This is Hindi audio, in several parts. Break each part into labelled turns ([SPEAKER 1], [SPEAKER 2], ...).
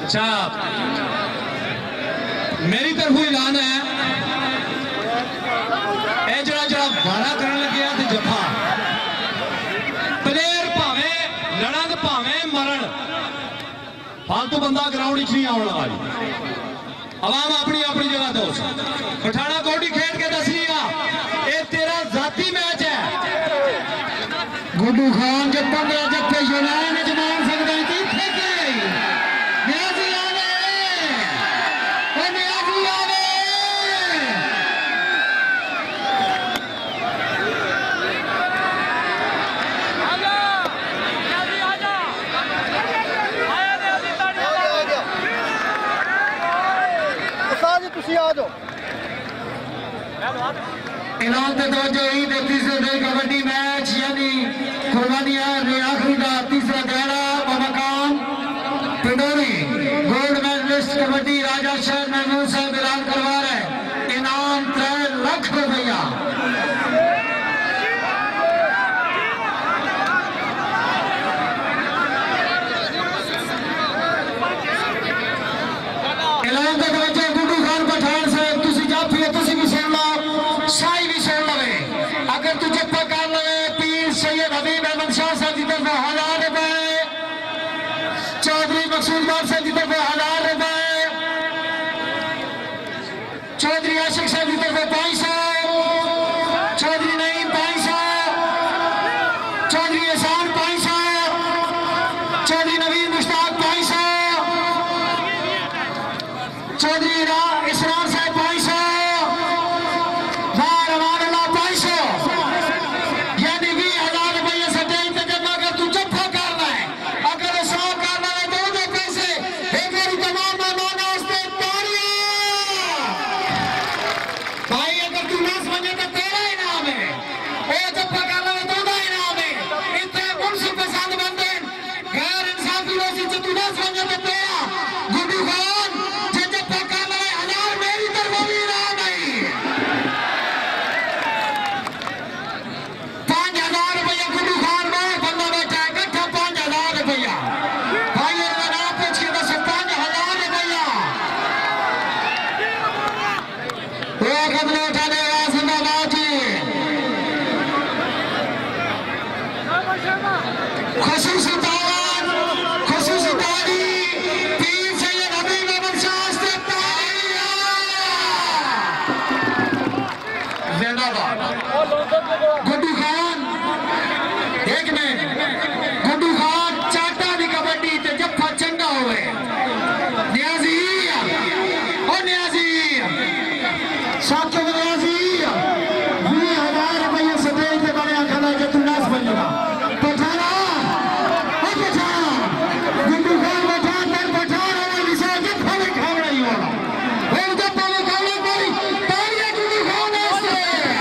[SPEAKER 1] अच्छा मेरी तरफों ऐलान है ए जरा जरा वारा करने लगे तो जफा प्लेयर भावे लड़न भावे मरण फालतू बंदा ग्राउंड नहीं आने वाली आवाम अपनी अपनी जगह दो पठाना कोटी खेल के दसी ये तेरा जाती मैच है
[SPEAKER 2] गुड्डू खान जब 15 जत्थे यूनान जमान सकता है ऐलान पे तवज्जो ही दे तीसरे डे कबड्डी मैच यानी कुर्बानियां आखिरी का तीसरा दहाड़ा बमकाम पिंडोरी गोल्ड मेडलिस्ट कबड्डी राजा शहर महमूद साहब ऐलान करवा रहे इनाम 3 लाख रुपया ऐलान पे तवज्जो गुड्डू खान पठान साहब तुसी जाफी तुसी भी सुन लो शाही भी सुन लवे अगर तू जप्पा कर लवे पीर सैयद हबीब अहमद शाह साहब की तरफ 1000 रुपए चौधरी मकसूददार साहब की तरफ 1000 रुपए चौधरी आशिक साहब की तरफ 500 चौधरी नईम 500 चौधरी एहसान 500 चौधरी नवीन मुश्ताक 500 चौधरी इसरार साहब 500 गुड्डू खान एक मिनट गुड्डू खान चाटा दी कबड्डी ते जफ्फा चंगा होवे न्याजी ओ न्याजी साथी न्याजी 20,000 रुपये स्टेज पे बने खड़ा जे तू नाच बनेगा पठाना ओ पठान गुड्डू खान पठान तर पठान और विशा जफ्फा में खा रही हो वो जफ्फा में खाने कोई तालियां गुड्डू खान ऐसे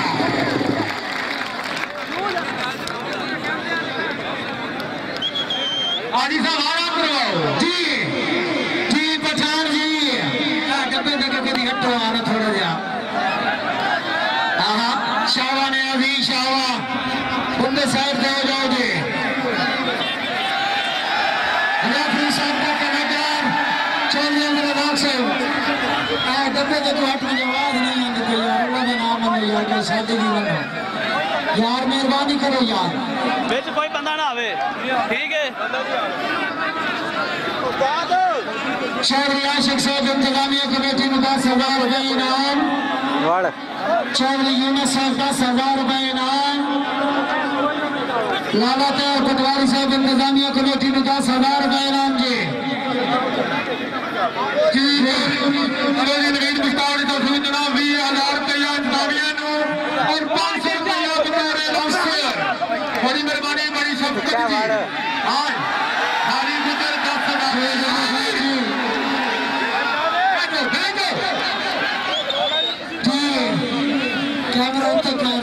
[SPEAKER 2] आदि साहब आराम करवाओ जी जी पठान जी डब्बे कदी हटो आना थोड़ा जा हाँ शावा ने अभी शावा उनके साइड पे हो जाओ जी रेफरी साहब का कलाकार चौधरी अमरनाथ साहब डब्बे के तो हट में आवाज नहीं आती कोई यार अल्लाह का नाम मन यार के शादी की बनो यार मेहरबानी करो यार
[SPEAKER 3] बिच कोई बंदा ना आवे ठीक है
[SPEAKER 2] चौधरी आशिक साहब इंतजामिया कमेटी में 10,000 रुपए इनाम चौधरी यूनुस साहब 10,000 रुपए इनाम लाला तैयार पटवारी साहब इंतजामिया कमेटी में 10,000 रुपए इनाम जी नवीन मुश्ताक तो जनाब 20,000 रुपया इंतजामिया और 500 रुपया बतौर लाउंसर बड़ी मेहरबानी बड़ी शफकत जी हाँ हारी गुजर 10,000 कैमरा उत्तर कर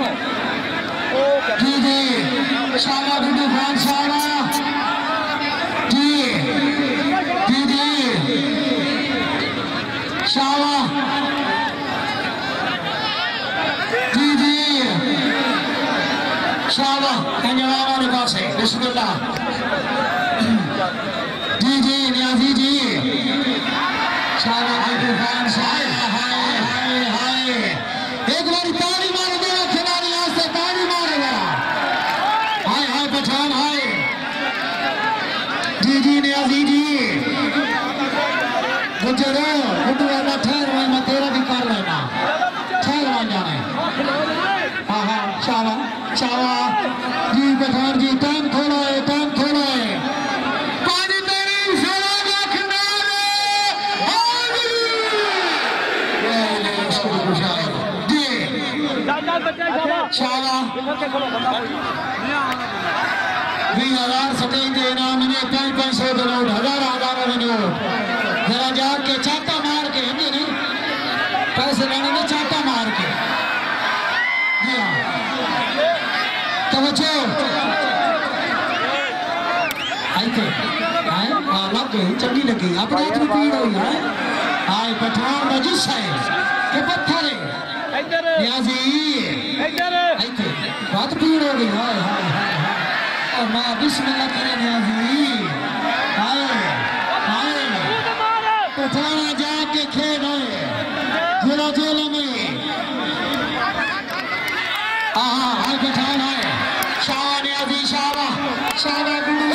[SPEAKER 2] जी जी शाला गुड्डू खान शाला जी जी जी शाला जी जी शाला कंजवाना ने पास है बिस्मिल्लाह जी जी न्याजी जी एक बार ताली मार दो खिलाड़ी से ताली मारेगा हाय हाय पठान हाय जी जी नियाजी जी गुजरो गुड्डू वाला ठहर मैं तेरा भी कर लेना ठहर मान जाना हाँ हाँ शावा शावा जी पठान जी टाइम थोड़ा है पानी तेरी सेवा का खिलाड़ी शाला 20,000 सटेज देना मैंने 500 के नोट 1,000 के नोट जरा जाके चाटा मार के हिंदी नहीं पैसे लेने में चाटा मार के जी हाँ तवज्जो आई थे हाँ लग गई चंगी लगी अपने हाथ में पीड़ हुई है हाय पठान मजिस है के पत्थर है नियाजी बात पीड़ हो गई हाय हाय हाय और माँ बिस्मिल्लाह करे नियाजी हाय हाय पठाना जाके खेल आए जिला जेल में हाय पठान आए शाह नियाजी शाह गुरु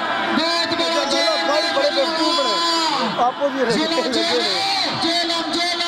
[SPEAKER 2] जेलम